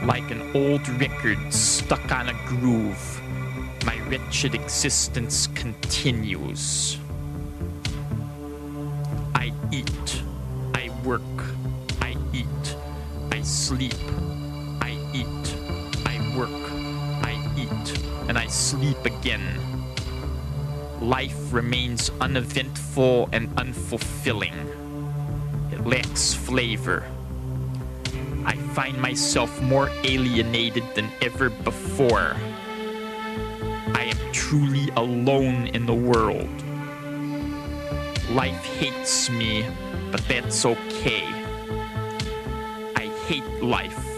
Like an old record stuck on a groove, my wretched existence continues. I eat, I work, I eat, I sleep, I eat, I work, I eat, and I sleep again. Life remains uneventful and unfulfilling. It lacks flavor. I find myself more alienated than ever before. I am truly alone in the world. Life hates me, but that's okay. I hate life.